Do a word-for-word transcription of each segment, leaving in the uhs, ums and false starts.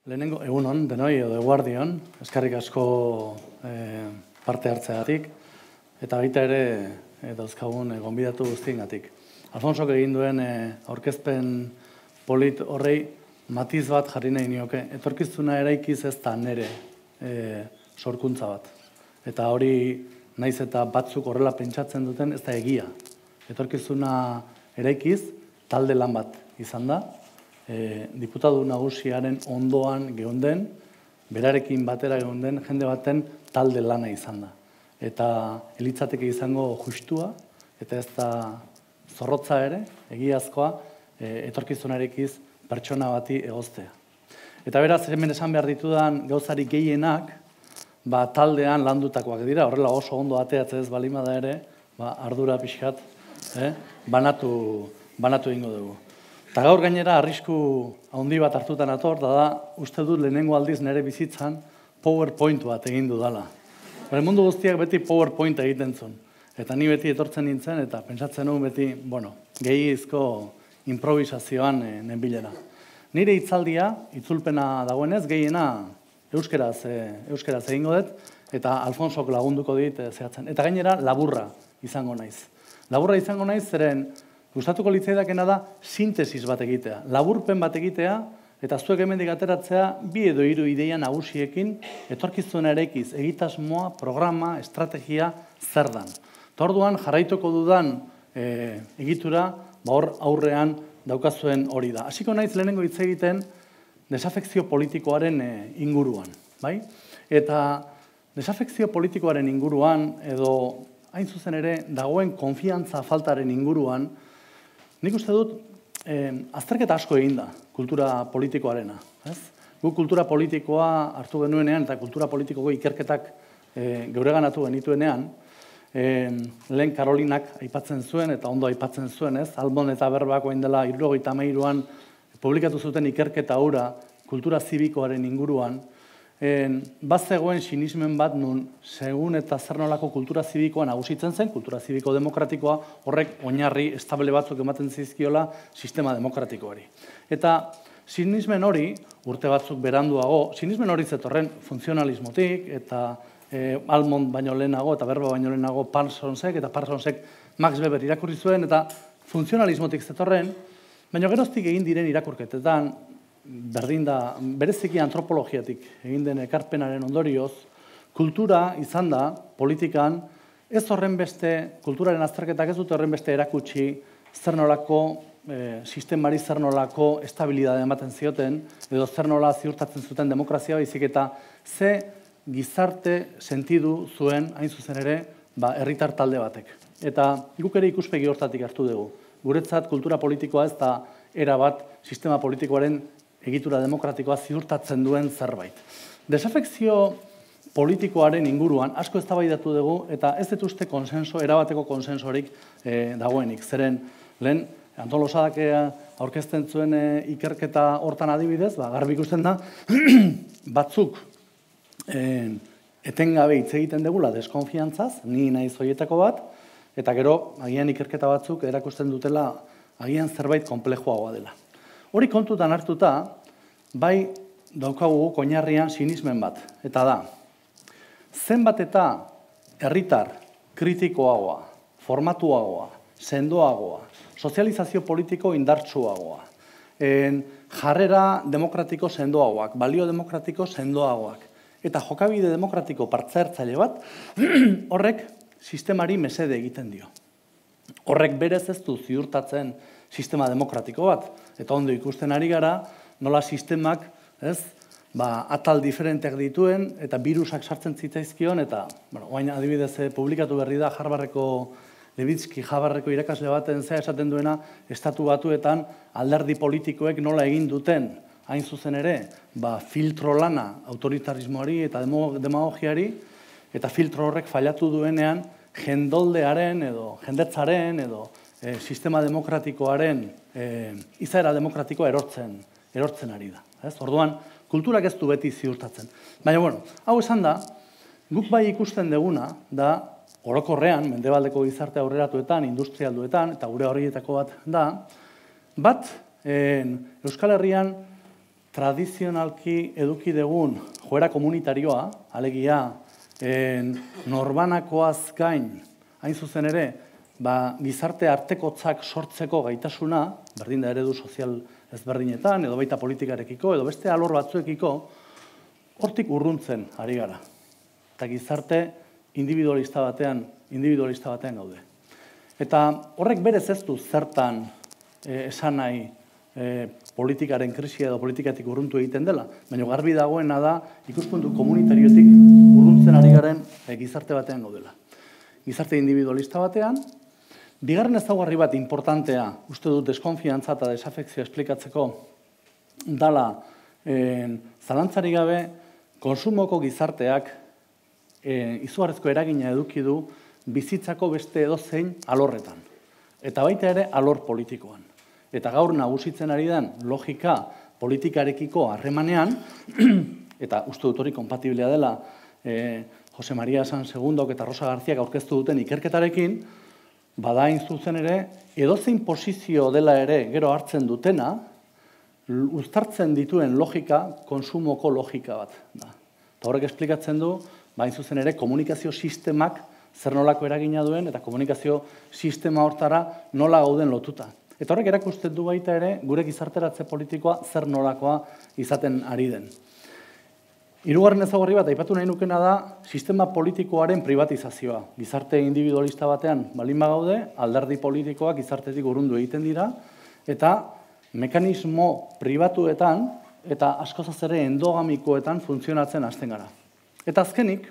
Lehenengo, egunon, denoi edo eguardion, eskarrik asko eh, parte hartzeagatik, eta baita ere eh, dauzkagun eh, gonbidatu guztiengatik. Alfonsok egin duen eh, aurkezpen polit horrei matiz bat jarri nahi nioke. Etorkizuna eraikiz ez da nere eh, sorkuntza bat. Eta hori naiz eta batzuk horrela pentsatzen duten ez da egia. Etorkizuna eraikiz talde lan bat izan da, E, diputatu nagusiaren ondoan geunden, berarekin batera geunden, jende baten talde lana izan da. Eta elitzateke izango justua, eta ez da zorrotza ere, egiazkoa, e, etorkizunarekiz pertsona bati egoztea. Eta beraz, hemen esan behar ditudan gauzari gehienak, ba, taldean landutakoak dira, horrela oso ondo ateatzez balima da ere, ba, ardura pixkat, eh, banatu, banatu egingo dugu. Eta gaur gainera arrisku handi bat hartutan ator, da da, uste dut lehenengo aldiz nire bizitzan PowerPoint bat egin dudala. Bere mundu guztiak beti PowerPoint egiten zuen. Eta ni beti etortzen nintzen, eta pentsatzen nuen beti, bueno, gehiizko improvisazioan e, nenbilera. Nire hitzaldia, itzulpena dagoenez, gehiena euskeraz, e, euskeraz egingo dut, eta Alfonsok lagunduko dit e, zehatzen. Eta gainera laburra izango naiz. Laburra izango naiz, zeren gustatuko litzaidakena da sintesis bat egitea, laburpen bat egitea, eta zuek hemendik ateratzea bi edo hiru ideia nagusiekin etorkizuna eraikiz, egitasmoa, programa, estrategia zer dan. Eta orduan jarraituko dudan e, egitura, ba hor aurrean daukazuen hori da. Hasiko naiz lehenengo hitz egiten desafekzio politikoaren e, inguruan, bai? Eta desafekzio politikoaren inguruan edo hain zuzen ere dagoen konfiantza faltaren inguruan, nik uste dut, eh, azterketa asko egin da kultura politikoarena. Ez? Gu kultura politikoa hartu genuenean eta kultura politikoko ikerketak eh, geureganatu genituenean, eh, lehen Karolinak aipatzen zuen eta ondo aipatzen zuen, ez? Albon eta Berbak orain dela hirurogeita hamairuan publikatu zuten ikerketa hura kultura zibikoaren inguruan, bazegoen sinismen bat nun segun eta zer nolako kultura zibikoa nagusitzen zen, kultura zibiko demokratikoa, horrek oinarri estable batzuk ematen zizkiola sistema demokratikoari. Eta sinismen hori, urte batzuk beranduago, sinismen hori zetorren funtzionalismotik, eta e, Almond baino lehenago, eta Berba baino lehenago Parsonsek, eta Parsonsek Max Weber irakurri zuen, eta funtzionalismotik zetorren, baina geroztik egin diren irakurketetan, berdin da, bereziki antropologiatik egin den ekarpenaren ondorioz, kultura izan da, politikan, ez horren beste, kulturaren azterketak ez dute horren beste erakutsi, zer nolako, e, sistemari zer nolako estabilidade ematen zioten, edo zer nola ziurtatzen zuten demokrazia baizik eta ze gizarte sentidu zuen, hain zuzen ere, ba, herritar talde batek. Eta guk ere ikuspegi hortatik hartu dugu. Guretzat kultura politikoa ez da erabat sistema politikoaren egitura demokratikoa ziurtatzen duen zerbait. Desafekzio politikoaren inguruan asko eztabaidatu dugu eta ez dut uste konsenso, erabateko konsensorik e, dagoenik. Zeren, lehen, Anton Losadak aurkezten zuen e, ikerketa hortan adibidez, ba, garbi ikusten da, batzuk e, etengabe hitz egiten degula deskonfiantzaz, ni naiz horietako bat, eta gero, agian ikerketa batzuk erakusten dutela, agian zerbait konplexuagoa dela. Hori kontutan hartuta, bai daukagu oinarrian sinismen bat, eta da, zenbat eta herritar kritikoagoa, formatuagoa, sendoagoa, sozializazio politiko indartsuagoa, en, jarrera demokratiko sendoagoak, balio demokratiko sendoagoak, eta jokabide demokratiko partzertzaile bat, horrek sistemari mesede egiten dio. Horrek berez ez du ziurtatzen sistema demokratiko bat, eta ondo ikusten ari gara, nola sistemak, ez, ba, atal diferenteak dituen, eta virusak sartzen zitzaizkion, eta, bueno, oain adibidez, publikatu berri da, Harvardeko, Levitsky Harvardeko irakasle baten zea esaten duena, estatu batuetan alderdi politikoek nola egin duten, hain zuzen ere, ba, filtro lana autoritarismoari eta demagogiari, eta filtro horrek fallatu duenean, jendoldearen edo jendetzaren edo e, sistema demokratikoaren e, izaera demokratikoa erortzen, erortzen ari da. Ez? Orduan, kulturak ez du beti ziurtatzen. Baina, bueno, hau esan da, guk bai ikusten deguna, da, orokorrean, mendebaldeko gizarte aurreratuetan, industrialduetan, eta gure horietako bat da, bat, e, Euskal Herrian tradizionalki eduki dugun joera komunitarioa, alegia, norbanakoaz gain, hain zuzen ere, gizarte artekotzak sortzeko gaitasuna, berdin da eredu sozial ezberdinetan, edo baita politikarekiko, edo beste alor batzuekiko, hortik urruntzen ari gara. Eta gizarte individualista batean, individualista batean gaude. Eta horrek berez ez du zertan esan nahi politikaren krisia edo politikatik urruntu egiten dela, baina garbi dagoena da ikuspuntu komunitariotik urruntzen ari garen gizarte batean gaudela. Gizarte individualista batean, bigarren ezaugarri bat importantea, uste dut deskonfiantza eta desafekzioa esplikatzeko, dala zalantzari gabe konsumoko gizarteak izugarrizko eragina eduki du bizitzako beste edozein alorretan. Eta baita ere alor politikoan. Eta gaur nagusitzen ari den logika politikarekiko harremanean, eta uste dut hori kompatiblea dela Jose Maria San Segundok eta Rosa Garziak aurkeztu duten ikerketarekin, bada hain zuzen ere, edozein posizio dela ere gero hartzen dutena, uztartzen dituen logika, konsumoko logika bat da. Eta horrek esplikatzen du, hain zuzen ere, komunikazio sistemak zer nolako eragina duen, eta komunikazio sistema hortara nola gauden lotuta. Eta horrek erakusten du baita ere, gure gizarteratze politikoa zer nolakoa izaten ari den. Hirugarren ezaugarri bat, aipatu nahi nukena da, sistema politikoaren privatizazioa. Gizarte individualista batean balin bagaude, alderdi politikoak gizartetik urrundu egiten dira, eta mekanismo pribatuetan eta askozaz ere endogamikoetan funtzionatzen hasten gara. Eta azkenik,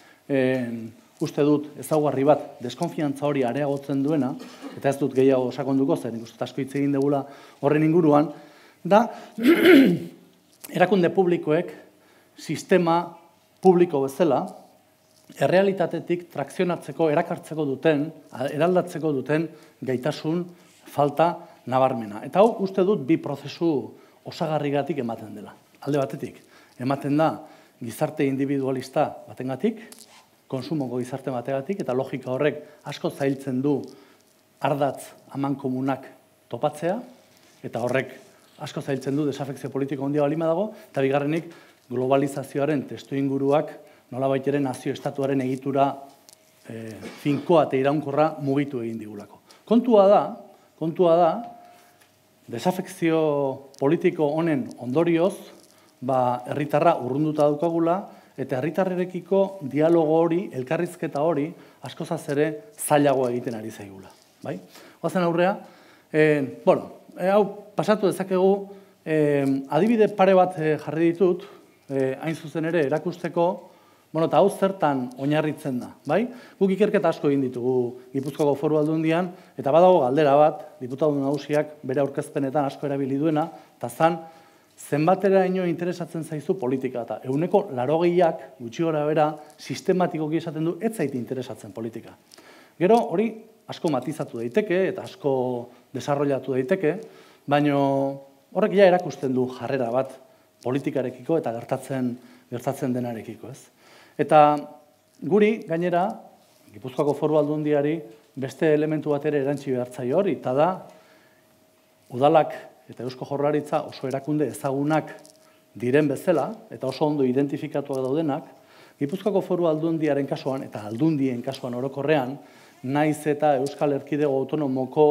uste dut ezaugarri bat deskonfiantza hori areagotzen duena, eta ez dut gehiago sakonduko zen, ikusten asko hitz egin degula horren inguruan, da erakunde publikoek sistema publiko bezala, errealitatetik trakzionatzeko, erakartzeko duten, eraldatzeko duten gaitasun falta nabarmena. Eta hau uste dut bi prozesu osagarrigatik ematen dela. Alde batetik, ematen da gizarte individualista batengatik, konsumoko gizarte bategatik, eta logika horrek asko zailtzen du ardatz amankomunak topatzea, eta horrek asko zailtzen du desafekzio politiko handia balima dago, eta bigarrenik globalizazioaren testu inguruak nolabait ere nazio estatuaren egitura finkoa eta iraunkorra mugitu egin digulako. Kontua da, kontua da, desafekzio politiko honen ondorioz, herritarra urrunduta daukagula, eta herritarrerekiko dialogo hori, elkarrizketa hori, askozaz ere zailagoa egiten ari zaigula. Oazen aurrea, bueno, hau pasatu dezakegu, adibide pare bat jarri ditut, hain zuzen ere erakusteko, bueno, eta hau zertan oinarritzen da, bai? Guk ikerketa asko egin ditugu Gipuzkoako Foru Aldundian, eta badago galdera bat, diputatu nagusiak bere aurkezpenetan asko erabili duena, eta zan, zenbateraino interesatzen zaizu politika, eta ehuneko laurogeiak, gutxi gora bera, sistematikoki esaten du, ez zaiti interesatzen politika. Gero, hori asko matizatu daiteke, eta asko desarrollatu daiteke, baina horrek ja erakusten du jarrera bat politikarekiko eta gertatzen gertatzen denarekiko, ez? Eta guri, gainera, Gipuzkoako Foru Aldundiari beste elementu bat ere erantzi behartzaio hori, eta da, udalak eta Eusko Jaurlaritza oso erakunde ezagunak diren bezala, eta oso ondo identifikatuak daudenak, Gipuzkoako Foru Aldundiaren kasuan, eta aldundien kasuan orokorrean, naiz eta Euskal Erkidego Autonomoko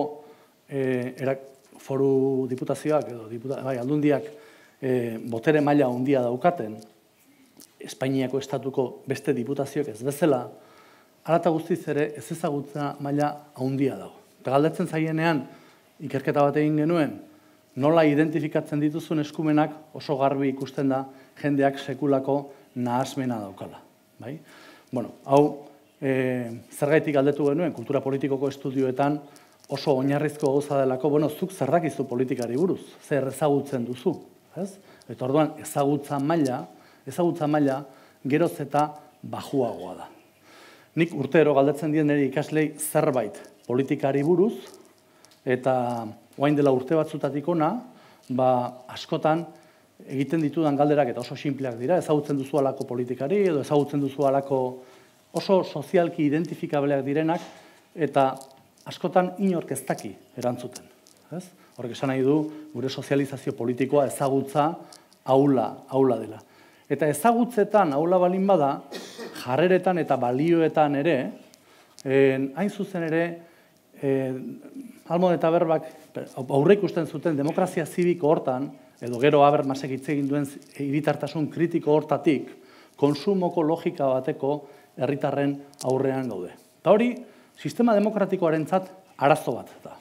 foru diputazioak, edo aldundiak botere maila handia daukaten, Espainiako estatuko beste diputazioak ez bezala, hala guztiz ere ez ezagutza maila handia dago. Eta galdetzen zaienean, ikerketa bat egin genuen, nola identifikatzen dituzun eskumenak oso garbi ikusten da jendeak sekulako nahasmena daukala. Bueno, hau, zergaitik galdetu genuen, kultura politikoko estudioetan oso oinarrizko gauza delako, bueno, zuk zer dakizu politikari buruz, zer ezagutzen duzu, ez? Eta orduan ezagutza maila, ezagutza maila geroz eta bajuagoa da. Nik urtero galdetzen dien nire ikaslei zerbait politikari buruz, eta orain dela urte batzutatik ona, askotan egiten ditudan galderak eta oso sinpleak dira, ezagutzen duzu alako politikari, edo ezagutzen duzu alako oso sozialki identifikableak direnak, eta askotan inork ez daki erantzuten. Horrek esan nahi du, gure sozializazio politikoa ezagutza aula, aula dela. Eta ezagutzetan aula balin bada, jarreretan eta balioetan ere, hain zuzen ere, Almon eta Berbak aurre ikusten zuten demokrazia zibiko hortan, edo gero Habermasek hitz egin duen hiritartasun kritiko hortatik, konsumoko logika bateko herritarren aurrean gaude. Eta hori, sistema demokratikoarentzat arazo bat da.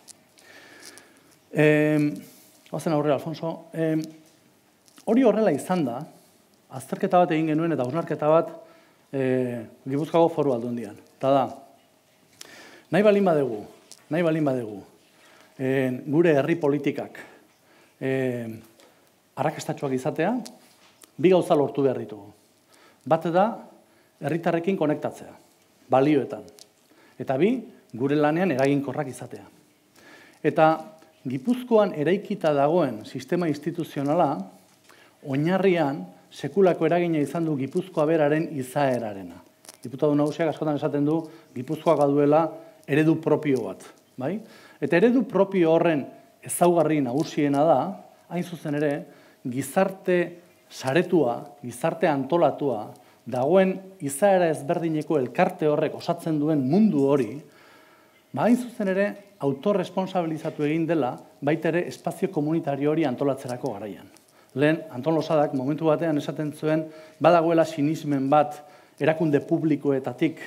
Oazen aurrera, Alfonso, hori horrela izan da, azterketa bat egin genuen eta hausnarketa bat Gipuzkoako Foru Aldundian. Eta da, nahi balin badegu, nahi balin badegu, gure herri politikak arrakastatsuak izatea, bi gauza lortu behar ditugu. Bat da, herritarrekin konektatzea, balioetan. Eta bi, gure lanean eraginkorrak izatea. Eta Gipuzkoan eraikita dagoen sistema instituzionala, oinarrian sekulako eragina izan du Gipuzkoa beraren izaerarena. Diputatu nagusiak askotan esaten du Gipuzkoak duela eredu propio bat. Bai? Eta eredu propio horren ezaugarri nagusiena da, hain zuzen ere, gizarte saretua, gizarte antolatua, dagoen izaera ezberdineko elkarte horrek osatzen duen mundu hori, ba, hain zuzen ere, autorresponsabilizatu egin dela, baita ere espazio komunitario hori antolatzerako garaian. Lehen, Anton Losadak momentu batean esaten zuen, badagoela sinismen bat erakunde publikoetatik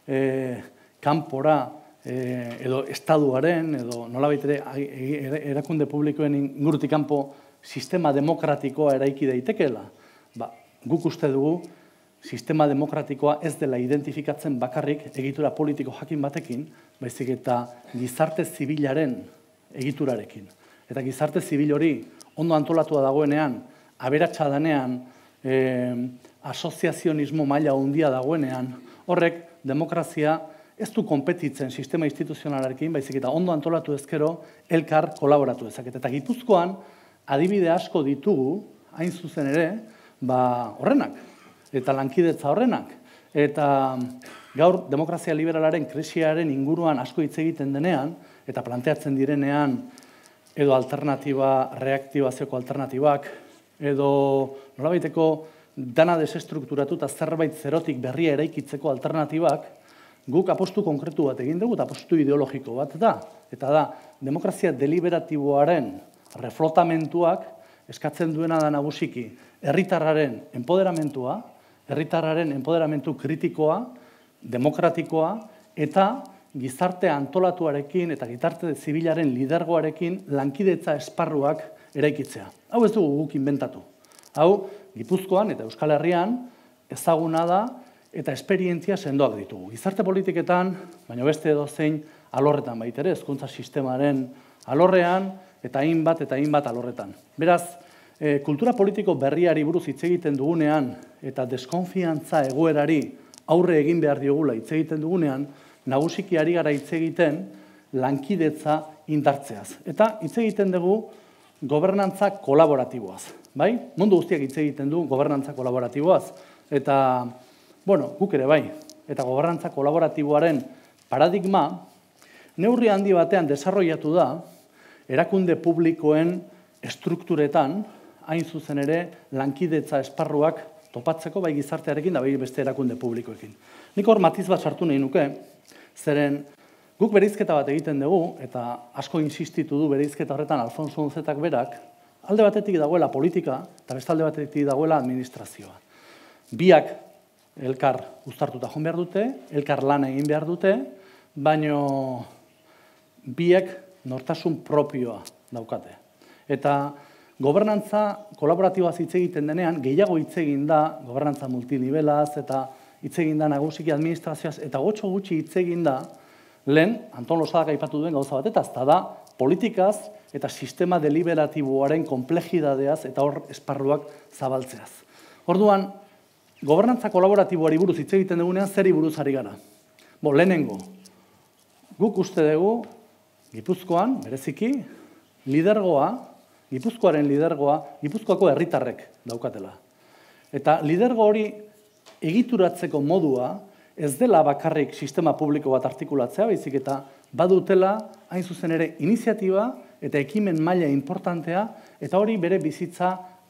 kanpora edo estaduaren, edo nolabait ere erakunde publikoen ingurutik kanpo sistema demokratikoa eraiki daitekeela. Guk uste dugu, sistema demokratikoa ez dela identifikatzen bakarrik egitura politiko jakin batekin, baizik eta gizarte zibilaren egiturarekin. Eta gizarte zibil hori ondo antolatua dagoenean, aberatsa danean, asoziazionismo maila handia dagoenean, horrek demokrazia ez du konpetitzen sistema instituzionalarekin, baizik eta ondo antolatu ezkero elkar kolaboratu ezaket. Eta Gipuzkoan adibide asko ditugu, hain zuzen ere, horrenak, eta lankidetza horrenak. Eta gaur demokrazia liberalaren krisiaren inguruan asko hitz egiten denean, eta planteatzen direnean, edo alternatiba, reaktibazioko alternatibak, edo nolabaiteko dana desestrukturatu eta zerbait zerotik berria eraikitzeko alternatibak, guk apostu konkretu bat egin dugu eta apostu ideologiko bat da. Eta da, demokrazia deliberatiboaren reflotamentuak eskatzen duena da nagusiki herritarraren enpoderamentua, herritarraren enpoderamentu kritikoa, demokratikoa, eta gizarte antolatuarekin eta gizarte zibilaren lidergoarekin lankidetza esparruak eraikitzea. Hau ez dugu guk inventatu. Hau, Gipuzkoan eta Euskal Herrian ezaguna da eta esperientzia sendoak ditugu. Gizarte politiketan, baina beste edozein alorretan baitere, hezkuntza sistemaren alorrean eta hainbat eta hainbat alorretan. Beraz, kultura politiko berriari buruz hitz egiten dugunean eta deskonfiantza egoerari aurre egin behar diogula hitz egiten dugunean, nagusiki ari gara hitz egiten lankidetza indartzeaz. Eta hitz egiten dugu gobernantza kolaboratiboaz. Bai? Mundu guztiak hitz egiten du gobernantza kolaboratiboaz. Eta, bueno, guk ere bai. Eta gobernantza kolaboratiboaren paradigma neurri handi batean desarrollatu da erakunde publikoen estrukturetan, hain zuzen ere, lankidetza esparruak topatzeko bai gizartearekin da bai beste erakunde publikoekin. Nik hor matiz bat sartu nahi nuke, zeren guk bereizketa bat egiten dugu, eta asko insistitu du bereizketa horretan Alfonso Unzetak berak, alde batetik dagoela politika, eta beste alde batetik dagoela administrazioa. Biak elkar uztartuta joan behar dute, elkar lan egin behar dute, baino biek nortasun propioa daukate. Eta gobernantza kolaboratiboaz hitz egiten denean, gehiago hitz egin da, gobernantza multinivelaz, eta hitz egin da nagusiki administrazioaz, eta gotxo gutxi hitz egin da, lehen, Anton Losadak aipatu duen gauza batetaz, eta da politikaz eta sistema deliberatiboaren komplejidadeaz eta hor esparruak zabaltzeaz. Orduan, gobernantza kolaboratiboari buruz hitz egiten dugunean zeri buruz ari gara. Bo, lehenengo, guk uste dugu, Gipuzkoan, bereziki, lidergoa, Gipuzkoaren lidergoa, Gipuzkoako herritarrek daukatela. Eta lidergo hori egituratzeko modua ez dela bakarrik sistema publiko bat artikulatzea, baizik eta badutela, hain zuzen ere, iniziatiba eta ekimen maila importantea, eta hori bere bizitza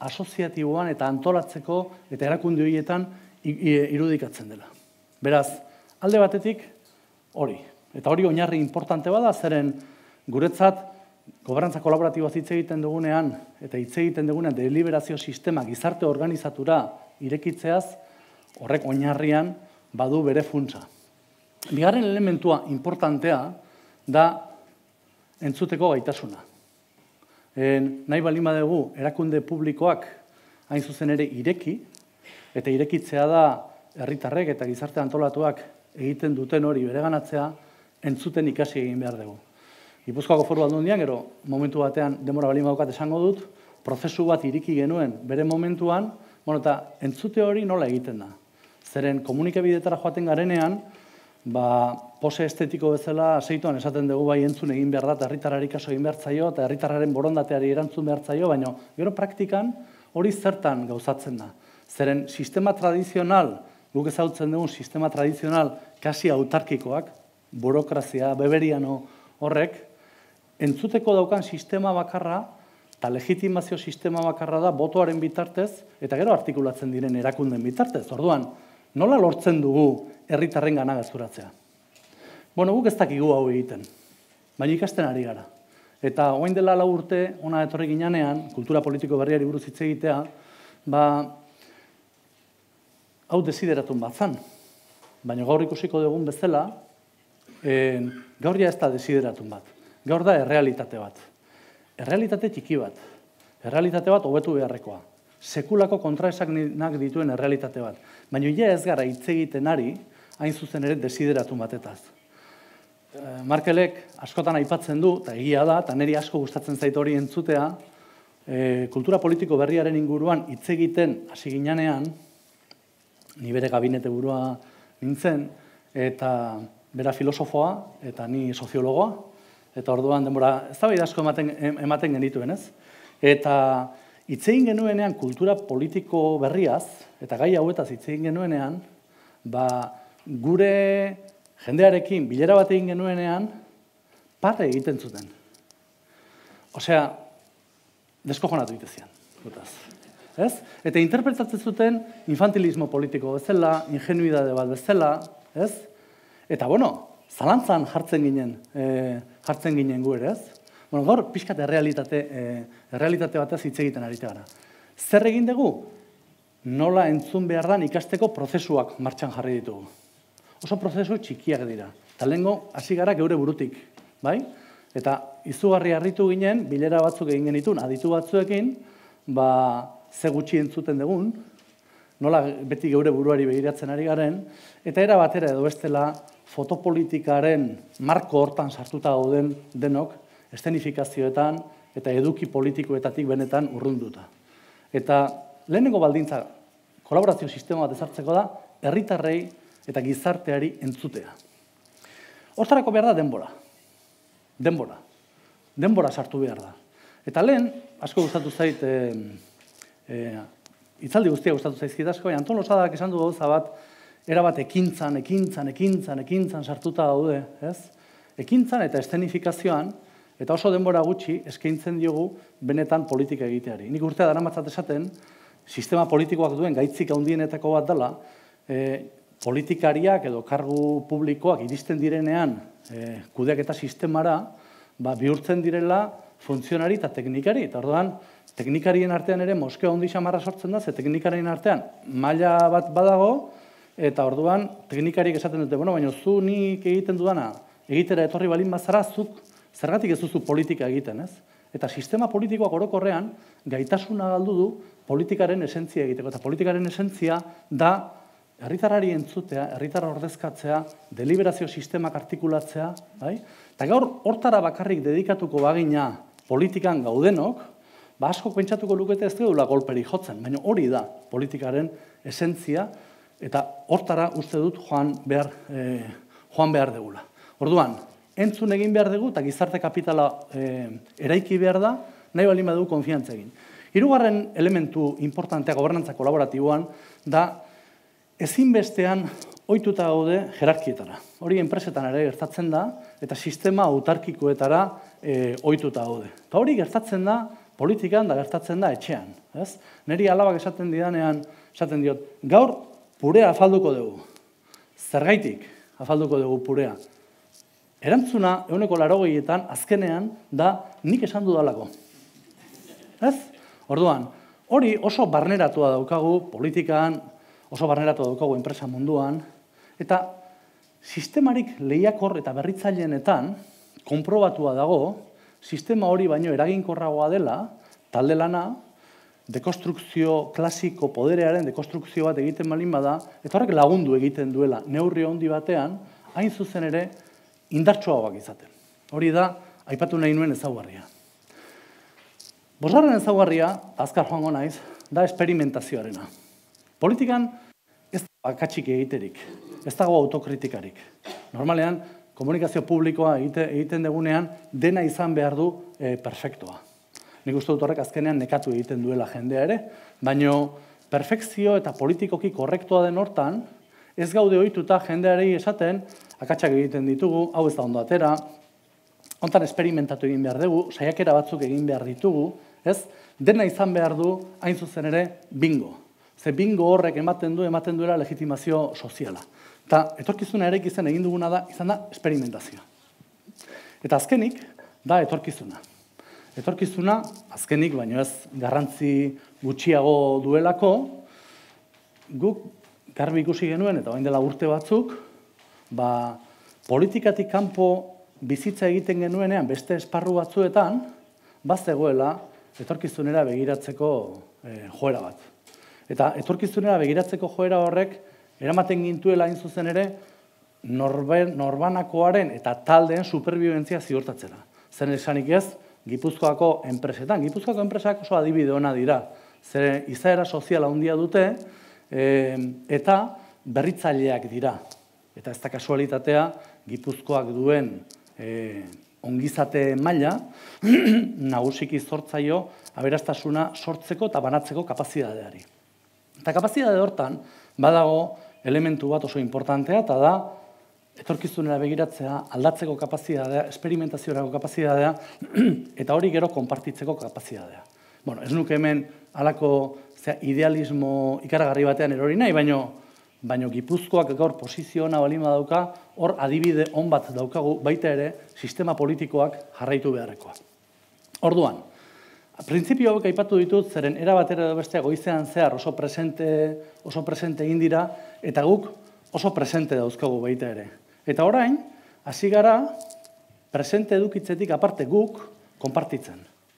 asoziatiboan eta antolatzeko eta erakunde horietan irudikatzen dela. Beraz, alde batetik hori. Eta hori oinarri importante bada, zeren guretzat gobernantza kolaboratiboaz hitz egiten dugunean eta hitz egiten dugunean deliberazio sistema gizarte organizatura irekitzeaz, horrek oinarrian badu bere funtsa. Bigarren elementua importantea da entzuteko gaitasuna. Nahi baldin badugu erakunde publikoak hain zuzen ere ireki, eta irekitzea da herritarrek eta gizarte antolatuak egiten duten hori bereganatzea, entzuten ikasi egin behar dugu. Gipuzkoako Foru Aldundian, gero momentu batean denbora baldin badukat esango dut, prozesu bat ireki genuen bere momentuan, bueno, eta entzute hori nola egiten da. Zeren komunikabidetara joaten garenean, ba, pose estetiko bezala seituan esaten dugu bai entzun egin behar da, eta herritarrari kaso egin behar zaio, eta herritarraren borondateari erantzun behar zaio, baina gero praktikan hori zertan gauzatzen da. Zeren sistema tradizional, guk ezagutzen dugun sistema tradizional kasi autarkikoak, burokrazia, beberiano horrek, entzuteko daukan sistema bakarra, eta legitimazio sistema bakarra da botoaren bitartez, eta gero artikulatzen diren erakunden bitartez. Orduan, nola lortzen dugu herritarren gana gezuratzea? Bueno, guk ez dakigu hau egiten, baina ikasten ari gara. Eta orain dela lau urte, ona etorri ginean, kultura politiko berriari buruz hitz egitea, ba, hau desideratun bat zan. Baina gaur ikusiko dugun bezala, gaur ja ez da desideratun bat. Gaur da errealitate bat. Errealitate txiki bat. Errealitate bat hobetu beharrekoa. Sekulako kontraesanak dituen errealitate bat. Baina ja ez gara hitz egiten ari, hain zuzen ere desideratun batetaz. Markelek askotan aipatzen du, eta egia da, eta niri asko gustatzen zait hori entzutea, kultura politiko berriaren inguruan hitz egiten hasi ginean, ni bere gabinete burua nintzen, eta bera filosofoa, eta ni soziologoa, eta orduan denbora eztabaida asko ematen genituen, ez? Eta hitz egin genuenean kultura politiko berriaz, eta gai hauetaz hitz egin genuenean, ba, gure jendearekin bilera bat egin genuenean, parre egiten zuten. Osea, deskojonatu itezian, gutaz. Ez? Eta interpretatzen zuten infantilismo politiko bezala, ingenuidade bat bezala, ez? Eta, bueno, zalantzan jartzen ginen, jartzen ginen gu ere, ez? Bueno, gaur, pixkat errealitate, errealitate batez hitz egiten ari gara. Zer egin dugu? Nola entzun behar dan ikasteko prozesuak martxan jarri ditugu. Oso prozesu txikiak dira. Eta lehengo, hasi gara geure burutik, bai? Eta izugarri harritu ginen, bilera batzuk egin genitun, aditu batzuekin, ba, ze gutxi entzuten dugun, nola beti geure buruari begiratzen ari garen, eta era batera edo bestela fotopolitikaren marko hortan sartuta gauden denok, eszenifikazioetan eta eduki politikoetatik benetan urrunduta. Eta lehenengo baldintza kolaborazio sistema bat ezartzeko da, herritarrei eta gizarteari entzutea. Hortarako behar da denbora. Denbora. Denbora sartu behar da. Eta lehen, asko gustatu zait, hitzaldi guztia gustatu zaizkit asko, baina Anton Losadak esan du gauza bat, erabat ekintzan, ekintzan, ekintzan, ekintzan sartuta daude, ez? Ekintzan eta eszenifikazioan, eta oso denbora gutxi eskaintzen diogu benetan politika egiteari. Nik urtea daramatzat esaten, sistema politikoak duen gaitzik handienetako bat dela, politikariak edo kargu publikoak iristen direnean kudeaketa sistemara, bihurtzen direla funtzionari eta teknikari. Eta orduan, teknikarien artean ere moskeo handi xamarra sortzen da, ze teknikarien artean maila bat badago, eta orduan teknikarik esaten dute, bueno, baina zu nik egiten dudana, egitera etorri balin bazara, zuk zergatik ez duzu politika egiten, ez? Eta sistema politikoak orokorrean gaitasuna galdu du politikaren esentzia egiteko. Eta politikaren esentzia da herritarrari entzutea, herritarra ordezkatzea, deliberazio sistemak artikulatzea, bai? Eta gaur hortara bakarrik dedikatuko bagina politikan gaudenok, ba asko pentsatuko lukete ez dugula golperik jotzen, baina hori da politikaren esentzia, eta hortara uste dut joan behar, joan behar dugula. Orduan, entzun egin behar dugu eta gizarte kapitala eraiki behar da, nahi baldin badugu konfiantza egin. Hirugarren elementu importantea gobernantza kolaboratiboan da ezinbestean ohituta gaude jerarkietara. Hori enpresetan ere gertatzen da eta sistema autarkikoetara ohituta gaude. Eta hori gertatzen da politikan da gertatzen da etxean. Ez? Neri alabak esaten didanean, esaten diot, gaur purea afalduko dugu. Zergaitik afalduko dugu purea. Erantzuna, ehuneko laurogeietan azkenean, da nik esan dudalako. Ez? Orduan, hori oso barneratua daukagu politikan, oso barneratua daukagu enpresa munduan, eta sistemarik lehiakor eta berritzaileenetan konprobatua dago, sistema hori baino eraginkorragoa dela, talde lana, dekonstrukzio klasiko poderearen dekonstrukzio bat egiten balin bada, eta horrek lagundu egiten duela neurri handi batean, hain zuzen ere indartsuagoak izaten. Hori da, aipatu nahi nuen ezaugarria. Bosgarren ezaugarria, azkar joango naiz, da esperimentazioarena. Politikan ez da akatsik egiterik, ez dago autokritikarik. Normalean, komunikazio publikoa egite, egiten degunean, dena izan behar du e, perfektoa. Nik uste dut horrek azkenean nekatu egiten duela jendea ere, baino perfekzio eta politikoki korrektoa den hortan, ez gaude ohituta jendeari esaten, akatsak egiten ditugu, hau ez da ondo atera, hontan esperimentatu egin behar dugu, saiakera batzuk egin behar ditugu, ez? Dena izan behar du, hain zuzen ere, bingo. Ze bingo horrek ematen du, ematen duela legitimazio soziala. Eta etorkizuna ere izen egin duguna da, izan da, esperimentazioa. Eta azkenik, da etorkizuna. Etorkizuna, azkenik, baino ez garrantzi gutxiago duelako, guk garbi ikusi genuen, eta orain dela urte batzuk, ba, politikatik kanpo bizitza egiten genuenean beste esparru batzuetan, bazegoela etorkizunera begiratzeko e, joera bat. Eta etorkizunera begiratzeko joera horrek, eramaten gintuela hain zuzen ere, norben, norbanakoaren eta taldeen superbibentzia ziurtatzera. Zer esanik ez, Gipuzkoako enpresetan. Gipuzkoako enpresak oso adibide ona dira. Zer izaera soziala handia dute, e, eta berritzaileak dira. Eta ez da kasualitatea, Gipuzkoak duen e, ongizate maila, nagusiki zortzaio, aberastasuna sortzeko eta banatzeko kapazitateari. Eta kapazitatea hortan, badago elementu bat oso importantea, eta da, etorkizunera begiratzea, aldatzeko kapazitatea, esperimentaziorako kapazitatea, eta hori gero konpartitzeko kapazitatea. Bueno, ez nuke hemen halako idealismo ikaragarri batean erori nahi, baino, baino Gipuzkoak gaur posizio ona balin badauka, hor adibide on bat daukagu, baita ere, sistema politikoak jarraitu beharrekoa. Orduan, printzipio hauek aipatu ditut, zeren era batera edo bestea goizean zehar oso presente, oso presente egin dira, eta guk oso presente dauzkagu baita ere. Eta orain, hasi gara, presente edukitzetik aparte guk, konpartitzen.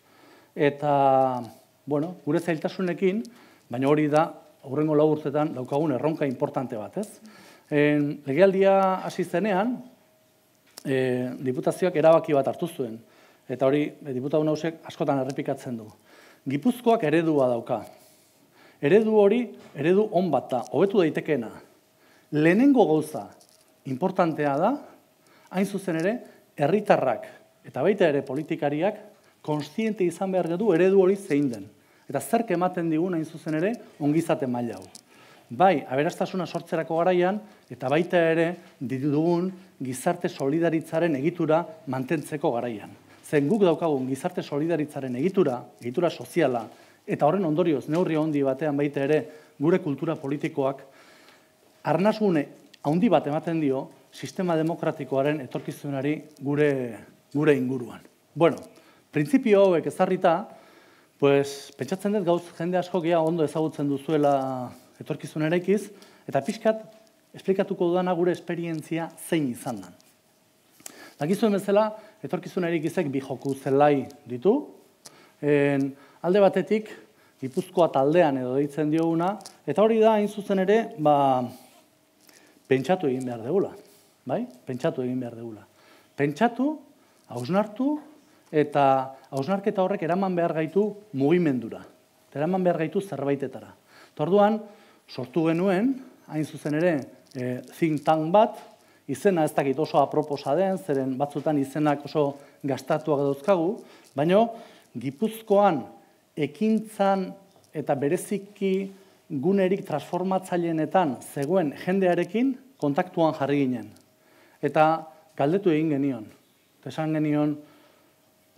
Eta, bueno, gure zailtasunekin, baina hori da, aurrengo lau urtetan daukagun erronka importante bat, ez? En, legealdia hasi zenean, e, diputazioak erabaki bat hartu zuen. Eta hori, e, diputatu nagusiek askotan errepikatzen du. Gipuzkoak eredua dauka. Eredu hori, eredu on bat da, hobetu daitekeena. Lehenengo gauza importantea da, hain zuzen ere, herritarrak eta baita ere politikariak kontziente izan behar du eredu hori zein den. Eta zerk ematen digun hain zuzen ere, ongizate maila hau. Bai, aberastasuna sortzerako garaian, eta baita ere, dugun gizarte solidaritzaren egitura mantentzeko garaian. Zen guk daukagun gizarte solidaritzaren egitura, egitura soziala, eta horren ondorioz, neurri handi batean baita ere, gure kultura politikoak, arnasgune handi bat ematen dio, sistema demokratikoaren etorkizunari gure, gure inguruan. Bueno, printzipio hauek ezarrita, pues, pentsatzen dut gauz jende asko gea ondo ezagutzen duzuela etorkizun eraikiz, eta pixkat, esplikatuko dudana gure esperientzia zein izan da. Dakizuen bezala, etorkizun eraikizek bi joku zelai ditu. En, alde batetik, Gipuzkoa taldean edo deitzen dioguna, eta hori da, hain zuzen ere, ba, pentsatu egin behar degula. Bai? Pentsatu egin behar degula. Pentsatu, hausnartu, eta hausnarketa horrek eraman behar gaitu mugimendura. Eraman behar gaitu zerbaitetara. Orduan, sortu genuen, hain zuzen ere, e, think tank bat, izena ez dakit oso aproposa den, zeren batzutan izenak oso gastatuak dauzkagu, baina Gipuzkoan ekintzan eta bereziki gunerik transformatzaileenetan zegoen jendearekin kontaktuan jarri ginen. Eta galdetu egin genion. Esan genion,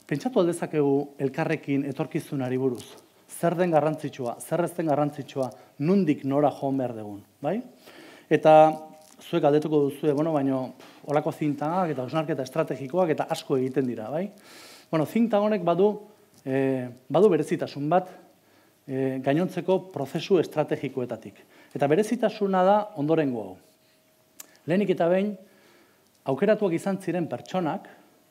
pentsatu aldezakegu elkarrekin etorkizunari buruz. Zer den garrantzitsua, zer ez den garrantzitsua, nundik nora joan behar dugun, bai? Eta zuek galdetuko duzue, bueno, baino, olako zintagak eta hausnarketa estrategikoak eta asko egiten dira, bai? Bueno, zintag honek badu, eh, badu berezitasun bat, eh, gainontzeko prozesu estrategikoetatik. Eta berezitasuna da ondorengo hau. Lehenik eta behin, aukeratuak izan ziren pertsonak,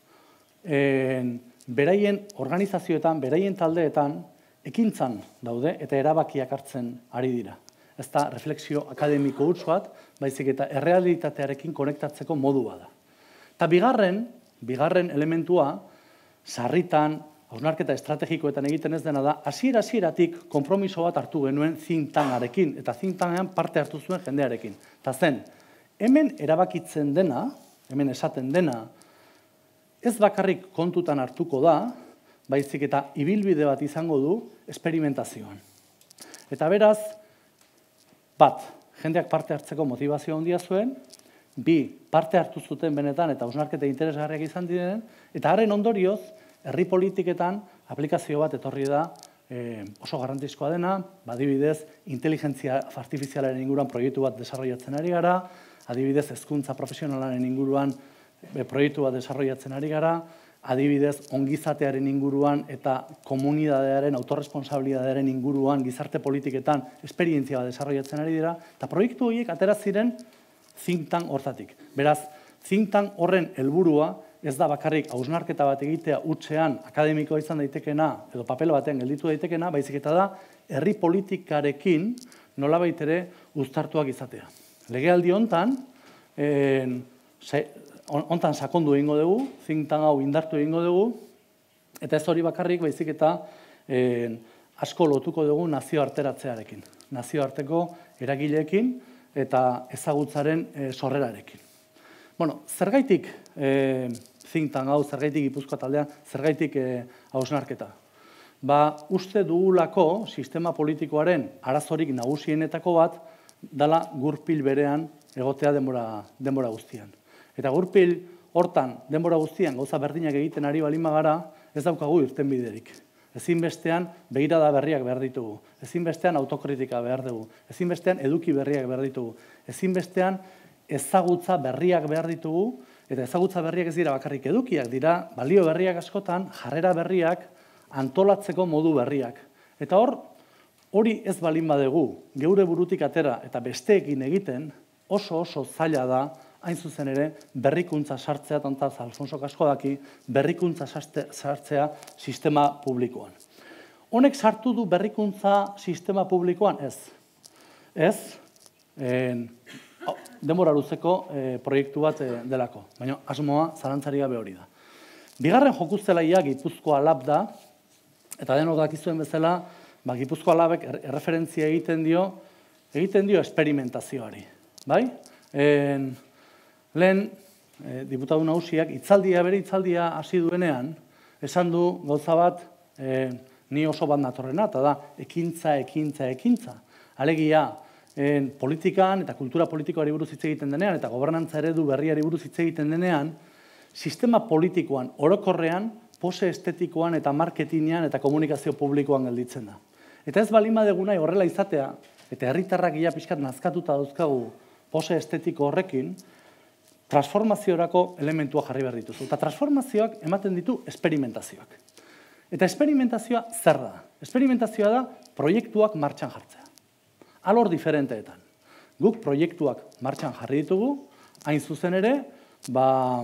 eh, beraien organizazioetan, beraien taldeetan, ekintzan daude eta erabakiak hartzen ari dira. Ez da refleksio akademiko huts bat, baizik eta errealitatearekin konektatzeko modua da. Eta bigarren, bigarren elementua, sarritan, hausnarketa estrategikoetan egiten ez dena da, hasiera-hasieratik konpromiso bat hartu genuen think tankarekin, eta think tankean parte hartu zuen jendearekin. Eta zen, hemen erabakitzen dena, hemen esaten dena, ez bakarrik kontutan hartuko da, baizik eta ibilbide bat izango du esperimentazioan. Eta beraz, bat, jendeak parte hartzeko motivazio handia zuen, bi, parte hartu zuten benetan eta hausnarketa interesgarriak izan diren, eta haren ondorioz, herri politiketan aplikazio bat etorri da eh, oso garrantzizkoa dena, adibidez, inteligentzia artifizialaren inguruan proiektu bat desarrollatzen ari gara, adibidez, hezkuntza profesionalaren inguruan e, proiektu bat desarrollatzen ari gara, adibidez, ongizatearen inguruan eta komunidadearen, autorresponsabilidadearen inguruan, gizarte politiketan, esperientzia bat desarrollatzen ari dira, eta proiektu horiek atera ziren think tank hortatik. Beraz, think tank horren helburua ez da bakarrik hausnarketa bat egitea hutsean akademikoa izan daitekena edo papel batean gelditu daitekena, baizik eta da herri politikarekin nolabait ere uztartuak izatea. Legealdi hontan, eh, hontan sakondu egingo dugu, think tank hau indartu egingo dugu, eta ez hori bakarrik baizik eta eh, asko lotuko dugu nazioarteratzearekin, nazioarteko eragileekin eta ezagutzaren eh, sorrerarekin. Bueno, zergaitik eh, think tank hau, zergaitik Gipuzkoa taldean, zergaitik eh, hausnarketa. Ba, uste dugulako sistema politikoaren arazorik nagusienetako bat dala gurpil berean egotea denbora, denbora guztian. Eta gurpil hortan denbora guztian gauza berdinak egiten ari balin bagara, ez daukagu irtenbiderik. Ezinbestean begirada berriak behar ditugu, ezinbestean autokritika behar dugu, ezinbestean eduki berriak behar ditugu, ezinbestean ezagutza berriak behar ditugu, eta ezagutza berriak ez dira bakarrik edukiak, dira balio berriak askotan, jarrera berriak, antolatzeko modu berriak. Eta hor, hori ez balin badegu, geure burutik atera eta besteekin egiten, oso oso zaila da, hain zuzen ere, berrikuntza sartzea, tantaz Alfonso asko daki, berrikuntza sartzea sistema publikoan. Honek sartu du berrikuntza sistema publikoan? Ez. Ez, en, denbora luzeko eh, proiektu bat eh, delako, baina asmoa zalantzari gabe hori da. Bigarren jokuztelaia Gipuzkoa Lab da, eta denok dakizuen bezala, ba, Gipuzkoa Labek erreferentzia egiten dio, egiten dio esperimentazioari. Bai? En, lehen, eh, diputatu nagusiak, itzaldia, bere itzaldia hasi duenean, esan du gauza bat, eh, ni oso bat natorrena, eta da, ekintza, ekintza, ekintza. Alegia, En politikan eta kultura politikoari buruz hitz egiten denean eta gobernantza eredu berriari buruz hitz egiten denean, sistema politikoan, orokorrean, pose estetikoan eta marketingean eta komunikazio publikoan gelditzen da. Eta ez balin badeguna horrela izatea, eta herritarrak ia pixkat nazkatuta dauzkagu pose estetiko horrekin, transformaziorako elementua jarri behar dituzu. Eta transformazioak ematen ditu esperimentazioak. Eta esperimentazioa zer da? Esperimentazioa da proiektuak martxan jartzea. Alor diferenteetan. Guk proiektuak martxan jarri ditugu, hain zuzen ere, ba,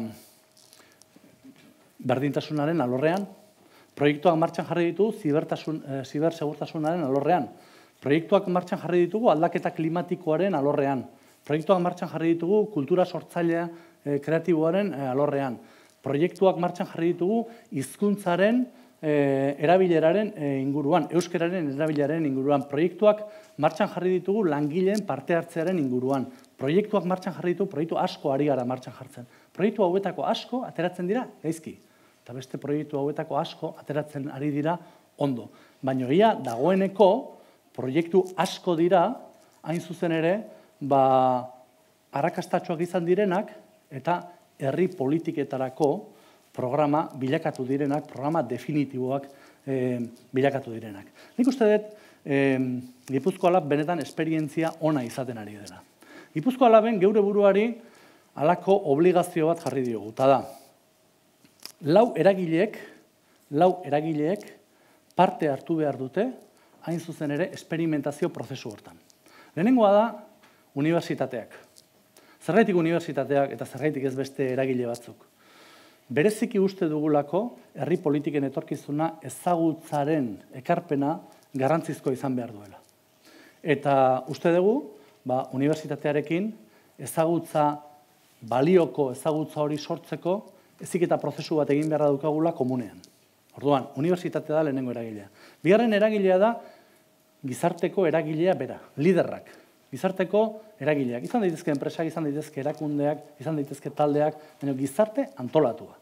berdintasunaren alorrean, proiektuak martxan jarri ditugu zibertasun, e, zibersegurtasunaren alorrean, proiektuak martxan jarri ditugu aldaketa klimatikoaren alorrean, proiektuak martxan jarri ditugu kultura sortzailea e, kreatiboaren e, alorrean, proiektuak martxan jarri ditugu hizkuntzaren E, erabileraren e, inguruan, euskararen erabileraren inguruan, proiektuak martxan jarri ditugu langileen parte hartzearen inguruan, proiektuak martxan jarri ditugu, proiektu asko ari gara martxan jartzen. Proiektu hauetako asko ateratzen dira gaizki, eta beste proiektu hauetako asko ateratzen ari dira ondo. Baina ia dagoeneko proiektu asko dira, hain zuzen ere, ba, arrakastatsuak izan direnak, eta herri politiketarako programa bilakatu direnak, programa definitiboak bilakatu direnak. Nik uste dut, Gipuzkoa Lab benetan esperientzia ona izaten ari dela. Gipuzkoa Laben geure buruari halako obligazio bat jarri diogu, eta da, lau eragileek, lau eragileek parte hartu behar dute, hain zuzen ere, esperimentazio prozesu hortan. Lehenengoa da, unibertsitateak. Zergaitik unibertsitateak eta zergaitik ez beste eragile batzuk. Bereziki uste dugulako, herri politiken etorkizuna ezagutzaren ekarpena garrantzizko izan behar duela. Eta uste dugu, ba, unibertsitatearekin ezagutza balioko ezagutza hori sortzeko heziketa prozesu bat egin beharra dukagula komunean. Orduan, unibertsitatea da lehenengo eragilea. Bigarren eragilea da gizarteko eragilea bera, liderrak. Gizarteko eragileak. Izan daitezke enpresak, izan daitezke erakundeak, izan daitezke taldeak, baina gizarte antolatua.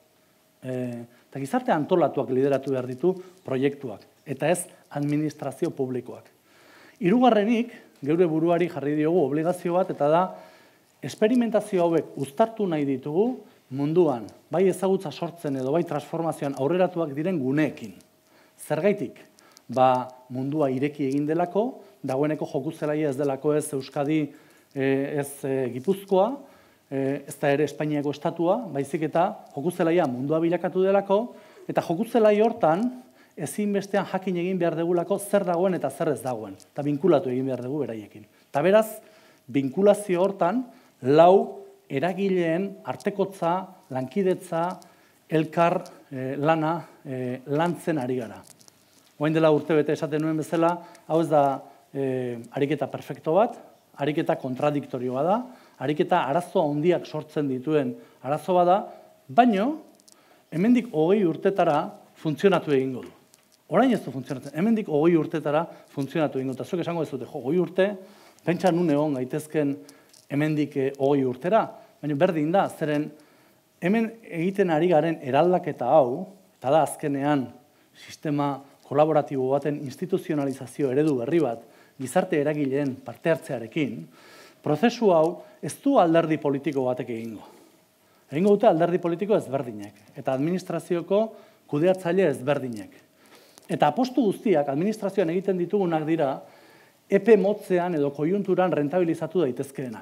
Eta gizarte antolatuak lideratu behar ditu proiektuak, eta ez administrazio publikoak. Hirugarrenik, geure buruari jarri diogu obligazio bat, eta da, esperimentazio hauek uztartu nahi ditugu munduan, bai ezagutza sortzen edo bai transformazioan aurreratuak diren guneekin. Zergaitik, ba mundua ireki egin delako, dagoeneko joku zelaia ez delako ez Euskadi, ez Gipuzkoa, ez da ere Espainiako estatua, baizik eta joku zelaia mundua bilakatu delako, eta joku zelai hortan ezinbestean jakin egin behar degulako zer dagoen eta zer ez dagoen, eta binkulatu egin behar dugu beraiekin. Eta beraz, binkulazio hortan, lau eragileen artekotza, lankidetza, elkar lana lantzen ari gara. Oain dela urtebete esaten nuen bezala, hau ez da ariketa perfekto bat, ariketa kontradiktorioa da, ariketa arazo handiak sortzen dituen arazo bada, baino, hemendik hogei urtetara funtzionatu egingo du. Orain ez du funtzionatzen, hemendik hogei urtetara funtzionatu egingo du. Eta zuek esango ez dute, jo, hogei urte, pentsa nun egon gaitezken hemendik hogei urtera, baina berdin da, zeren hemen egiten ari garen eraldaketa hau, eta da azkenean sistema kolaboratibo baten instituzionalizazio eredu berri bat, gizarte eragileen parte hartzearekin, prozesu hau ez du alderdi politiko batek egingo. Egingo dute alderdi politiko ezberdinek, eta administrazioko kudeatzaile ezberdinek. Eta apostu guztiak administrazioan egiten ditugunak dira, epe motzean edo koiunturan rentabilizatu daitezkeenak.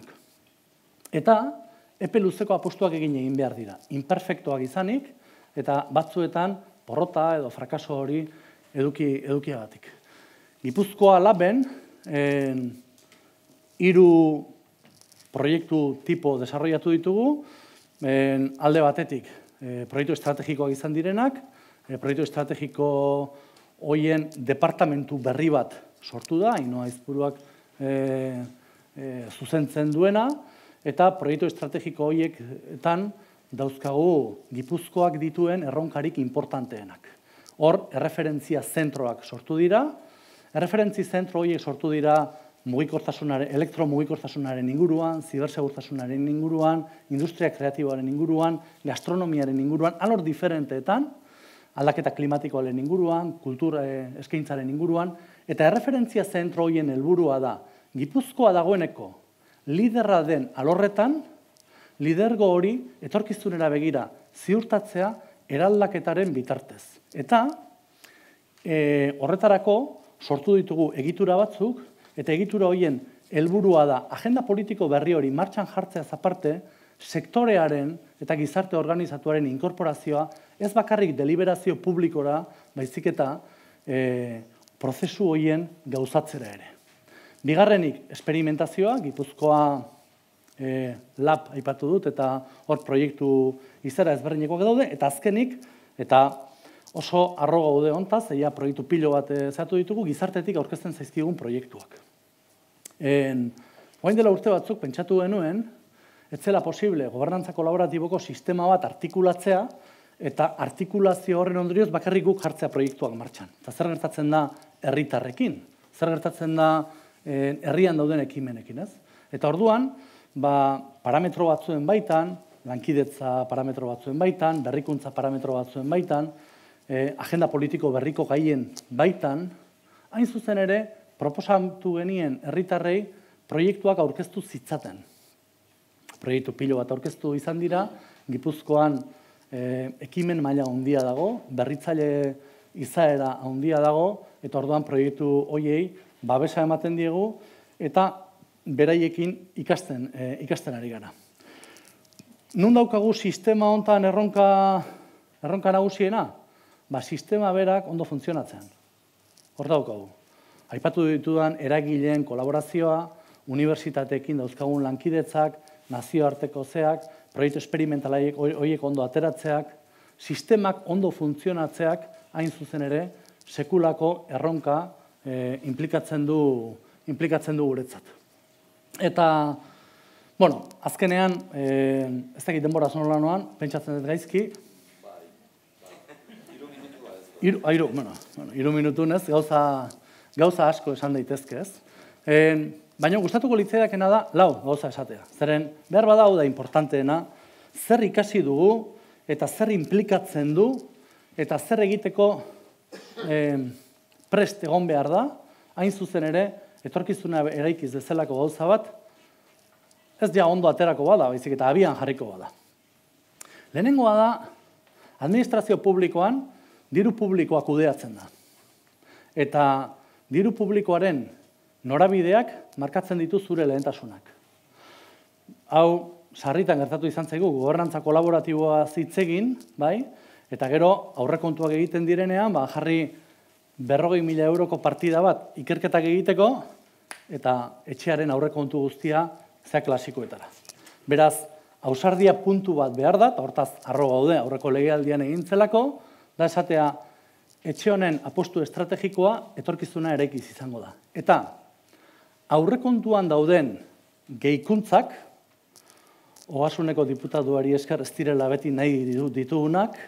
Eta epe luzeko apostuak egin egin behar dira, imperfektoak izanik, eta batzuetan porrota edo frakaso hori eduki edukiagatik. Gipuzkoa Laben, hiru proiektu tipo desarrollatu ditugu, alde batetik proiektu estrategikoak izan direnak, proiektu estrategiko hoien departamentu berri bat sortu da, Ainhoa Aizpuruak zuzentzen duena, eta proiektu estrategiko horietan dauzkagu Gipuzkoak dituen erronkarik importanteenak. Hor, erreferentzia zentroak sortu dira, erreferentzi zentro horiek sortu dira elektromugikortasunaren inguruan, zibersegurtasunaren inguruan, industria kreatiboaren inguruan, gastronomiaren inguruan, alor diferenteetan, aldaketa klimatikoaren inguruan, kultura eskaintzaren inguruan, eta erreferentzia zentro horien helburua da, Gipuzkoa dagoeneko liderra den alorretan, lidergo hori etorkizunera begira ziurtatzea eraldaketaren bitartez. Eta horretarako sortu ditugu egitura batzuk, eta egitura horien helburua da agenda politiko berri hori martxan jartzeaz aparte, sektorearen eta gizarte organizatuaren inkorporazioa ez bakarrik deliberazio publikora, baizik eta prozesu horien gauzatzera ere. Bigarrenik, esperimentazioa, Gipuzkoa Lab aipatu dut, eta hor proiektu izera ezberdinekoak daude, eta azkenik, eta oso arro gaude hontaz, eia proiektu pilo bat zehatu ditugu, gizartetik aurkezten zaizkigun proiektuak. Oain dela urte batzuk, pentsatu genuen, ez zela posible gobernantza kolaboratiboko sistema bat artikulatzea, eta artikulazio horren ondorioz bakarrik guk jartzea proiektuak martxan. Eta zer gertatzen da herritarrekin? Zer gertatzen da herrian dauden ekimenekin, ez? Eta orduan, parametro batzuen baitan, lankidetza parametro batzuen baitan, berrikuntza parametro batzuen baitan, agenda politiko berriko gaien baitan, hain zuzen ere, proposatu genien herritarrei proiektuak aurkeztu zitzaten. Proiektu pilo bat aurkeztu izan dira, Gipuzkoan ekimen maila handia dago, berritzaile izaera handia dago, eta orduan proiektu horiei babesa ematen diegu, eta beraiekin ikasten, ikasten ari gara. Nun daukagu sistema hontan erronka, erronka nagusiena? Ba, sistema berak ondo funtzionatzean. Hor daukagu. Aipatu ditudan eragileen kolaborazioa, unibertsitateekin dauzkagun lankidetzak, nazioarteko zeak, proiektu esperimentalaiek horiek ondo ateratzeak, sistemak ondo funtzionatzeak, hain zuzen ere, sekulako erronka implikatzen du, implikatzen du guretzat. Eta, bueno, azkenean, ez dakit denbora zonola noan, pentsatzen dut gaizki. Iru, iru, bueno, iru minutunez, gauza, gauza asko esan daitezke, ez? Baina gustatuko litzaidakena da lau gauza esatea. Zeren behar bada hau da importanteena, zer ikasi dugu eta zer implikatzen du eta zer egiteko prest egon behar da, hain zuzen ere, etorkizuna eraikiz bezalako gauza bat, ez ja ondo aterako bada, baizik eta abian jarriko bada. Lehenengoa da, administrazio publikoan diru publikoa kudeatzen da. Eta diru publikoaren norabideak markatzen ditu zure lehentasunak. Hau, sarritan gertatu izan zaigu, gobernantza kolaboratiboa zitzegin, bai? Eta gero, aurrekontuak egiten direnean, ba, jarri berrogei mila euroko partida bat ikerketak egiteko, eta etxearen aurrekontu guztia zea klasikoetara. Beraz, ausardia puntu bat behar da, eta hortaz arro gaude aurreko legealdian egintzelako, da esatea, etxe honen apostu estrategikoa etorkizuna eraikiz izango da. Eta, aurrekontuan dauden gehikuntzak, Ogasuneko diputatuari esker ez direla beti nahi ditugunak,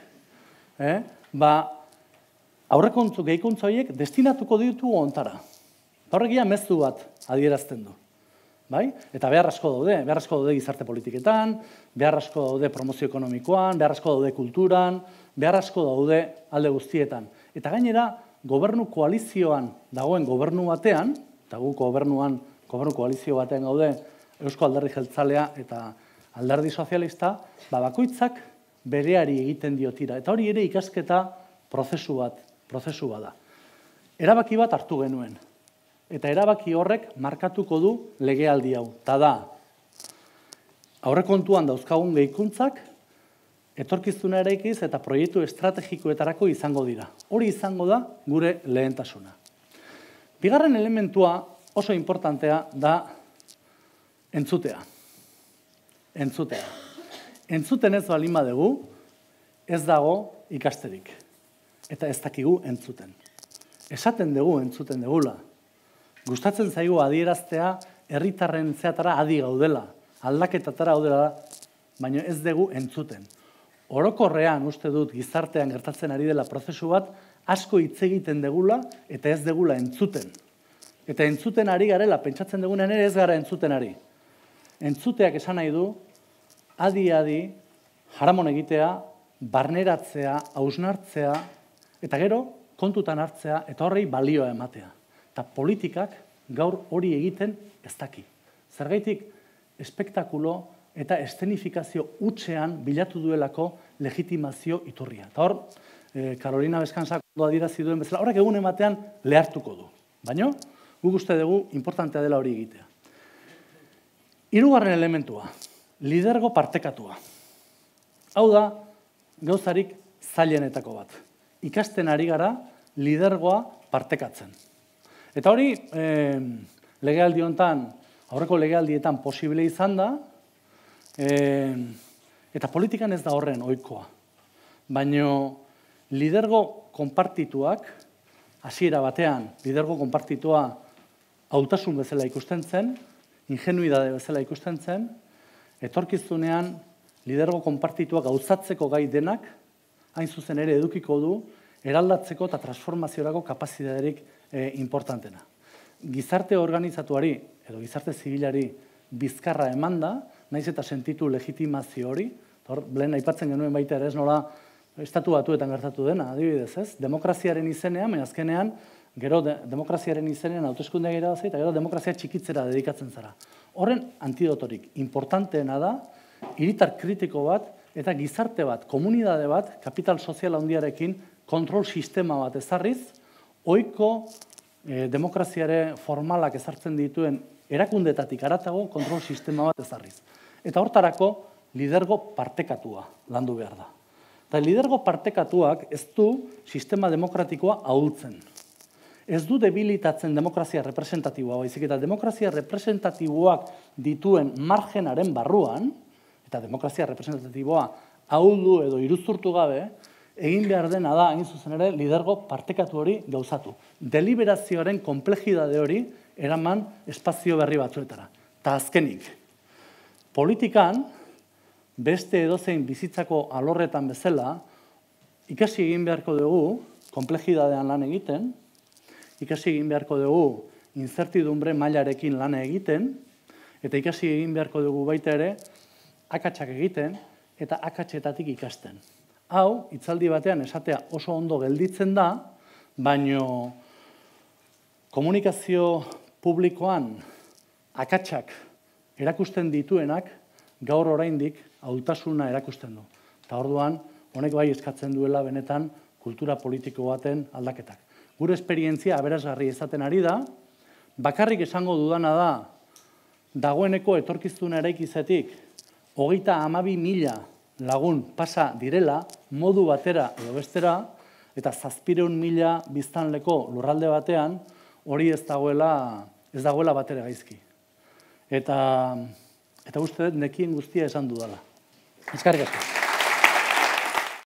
ba, aurrekontu gehikuntza horiek destinatuko ditugu ontara. Horregia mezu bat adierazten du. Eta behar asko daude, behar asko daude gizarte politiketan, behar asko daude promozio ekonomikoan, behar asko daude kulturan, behar asko daude alde guztietan. Eta gainera, gobernu koalizioan dagoen gobernu batean, eta gu gobernuan, gobernu koalizio batean gaude, Eusko Alderdi Jeltzalea eta Alderdi Sozialista, bakoitzak bereari egiten diotira. Eta hori ere ikasketa prozesu bat, prozesu bat da. Erabaki bat hartu genuen. Eta erabaki horrek markatuko du legealdi hau. Ta da, aurrekontuan dauzkagun gehikuntzak, etorkizuna eraikiz eta proiektu estrategikoetarako izango dira. Hori izango da gure lehentasuna. Bigarren elementua oso importantea da entzutea. Entzutea. Entzuten ez balin badugu, ez dago ikasterik. Eta ez dakigu entzuten. Esaten dugu entzuten dugula. Gustatzen zaigu adieraztea herritarren zeatara adi gaudela, aldaketatara gaudela, baina ez dugu entzuten. Orokorrean uste dut gizartean gertatzen ari dela prozesu bat, asko hitz egiten degula eta ez degula entzuten. Eta entzuten ari garela, pentsatzen dugunean ere ez gara entzuten ari. Entzuteak esan nahi du, adi-adi, jaramon egitea, barneratzea, hausnartzea, eta gero kontutan hartzea eta horrei balioa ematea. Eta politikak gaur hori egiten ez daki. Zergaitik, espektakulo eta eszenifikazio hutsean bilatu duelako legitimazio iturria. Eta hor, Carolina Beskansak ondo adierazi duen bezala, horrek egun ematean lehartuko du. Baina, guk uste dugu importantea dela hori egitea. Hirugarren elementua, lidergo partekatua. Hau da, gauzarik zailenetako bat. Ikasten ari gara lidergoa partekatzen. Eta hori, legealdi honetan, aurreko legealdietan posible izan da, eta politikan ez da horren ohikoa. Baina lidergo konpartituak, hasiera batean, lidergo konpartitua hautasun bezala ikusten zen, ingenuidade bezala ikusten zen, etorkizunean lidergo konpartituak gauzatzeko gai denak, hain zuzen ere edukiko du, eraldatzeko eta transformaziorako kapazitaterik importantena. Gizarte organizatuari, edo gizarte zibilari bizkarra eman da, naiz eta sentitu legitimazio hori, hor, lehen aipatzen genuen baita ere ez nola, estatu batuetan gertatu dena, adibidez, ez? Demokraziaren izenean, baina azkenean, gero demokraziaren izenean hauteskundea irabazi eta gero demokrazia txikitzera dedikatzen zara. Horren antidotorik importanteena da, hiritar kritiko bat eta gizarte bat, komunidade bat, kapital sozial handiarekin, kontrol sistema bat ezarriz, ohiko demokraziare formalak ezartzen dituen erakundetatik haratago kontrol sistema bat ezarriz. Eta hortarako lidergo partekatua landu behar da. Eta lidergo partekatuak ez du sistema demokratikoa ahultzen. Ez du debilitatzen demokrazia representatiboa, baizik eta demokrazia representatiboak dituen margenaren barruan, eta demokrazia representatiboa ahuldu edo iruzurtu gabe, egin behar dena da, hain zuzen ere, lidergo partekatu hori gauzatu. Deliberazioaren konplejidade hori eraman espazio berri batzuetara. Ta azkenik, politikan, beste edozein bizitzako alorretan bezala, ikasi egin beharko dugu, konplejidadean lan egiten, ikasi egin beharko dugu, incertidumbre mailarekin lan egiten, eta ikasi egin beharko dugu baita ere, akatsak egiten, eta akatsetatik ikasten. Hau, hitzaldi batean esatea oso ondo gelditzen da, baino komunikazio publikoan akatsak erakusten dituenak gaur oraindik ahultasuna erakusten du. Eta orduan, honek bai eskatzen duela benetan kultura politiko baten aldaketak. Gure esperientzia aberasgarri izaten ari da, bakarrik esango dudana da, dagoeneko etorkizuna eraikizetik, hogeita hamabi mila lagun pasa direla, modu batera edo bestera, eta zazpireun mila biztanleko lurralde batean, hori ez dagoela, ez dagoela batere gaizki. Eta, eta uste dut nekien guztia esan dudala. Eskerrik asko.